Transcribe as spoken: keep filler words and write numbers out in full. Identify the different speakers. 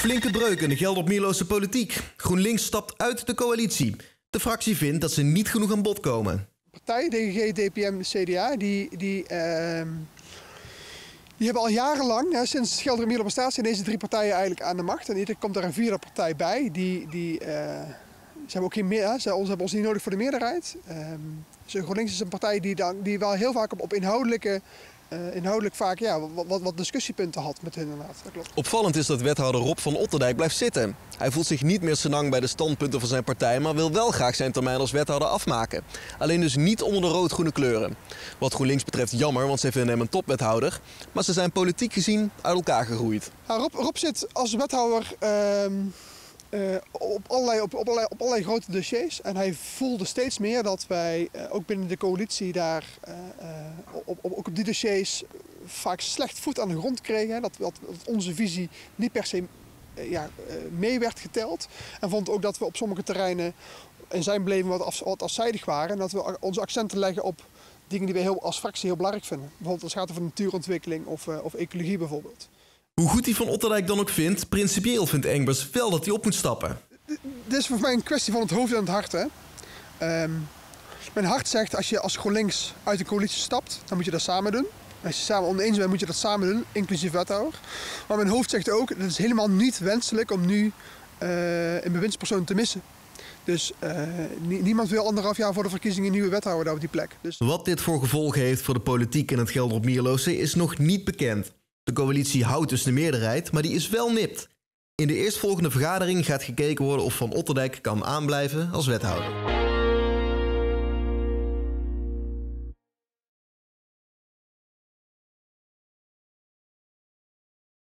Speaker 1: Flinke breuk in de Gelderop-Mierlose politiek. GroenLinks stapt uit de coalitie. De fractie vindt dat ze niet genoeg aan bod komen.
Speaker 2: Partij, D G G, D P M, C D A, die, die, uh, die hebben al jarenlang, hè, sinds Gelderop-Mierlo bestaat, zijn deze drie partijen eigenlijk aan de macht. En ieder komt er een vierde partij bij. Die, die, uh, ze hebben ook geen meer, hè, ze hebben ons niet nodig voor de meerderheid. Uh, dus GroenLinks is een partij die, dan, die wel heel vaak op, op inhoudelijke... Uh, inhoudelijk vaak ja, wat, wat discussiepunten had met hun inderdaad. Dat klopt.
Speaker 1: Opvallend is dat wethouder Rob van Otterdijk blijft zitten. Hij voelt zich niet meer senang bij de standpunten van zijn partij, maar wil wel graag zijn termijn als wethouder afmaken. Alleen dus niet onder de rood-groene kleuren. Wat GroenLinks betreft jammer, want zij vinden hem een topwethouder. Maar ze zijn politiek gezien uit elkaar gegroeid.
Speaker 2: Ja, Rob, Rob zit als wethouder uh, uh, op, allerlei, op, op, allerlei, op allerlei grote dossiers. En hij voelde steeds meer dat wij uh, ook binnen de coalitie daar uh, uh, op, op, ook op die dossiers vaak slecht voet aan de grond kregen. Dat, dat, dat onze visie niet per se uh, ja, uh, mee werd geteld. En vond ook dat we op sommige terreinen in zijn beleving wat, af, wat afzijdig waren. En dat we onze accenten leggen op dingen die wij heel, als fractie heel belangrijk vinden. Bijvoorbeeld als het gaat over natuurontwikkeling of, uh, of ecologie bijvoorbeeld.
Speaker 1: Hoe goed hij Van Otterdijk dan ook vindt, principieel vindt Engbers wel dat hij op moet stappen.
Speaker 2: Dit is voor mij een kwestie van het hoofd en het hart. Hè. Um, mijn hart zegt, als je als GroenLinks uit de coalitie stapt, dan moet je dat samen doen. Als je samen oneens bent, moet je dat samen doen, inclusief wethouder. Maar mijn hoofd zegt ook, het is helemaal niet wenselijk om nu uh, een bewindspersoon te missen. Dus uh, niemand wil anderhalf jaar voor de verkiezingen een nieuwe wethouder daar op die plek. Dus...
Speaker 1: Wat dit voor gevolgen heeft voor de politiek in het Gelderop-Mierlose is nog niet bekend. De coalitie houdt dus de meerderheid, maar die is wel nipt. In de eerstvolgende vergadering gaat gekeken worden of Van Otterdijk kan aanblijven als wethouder.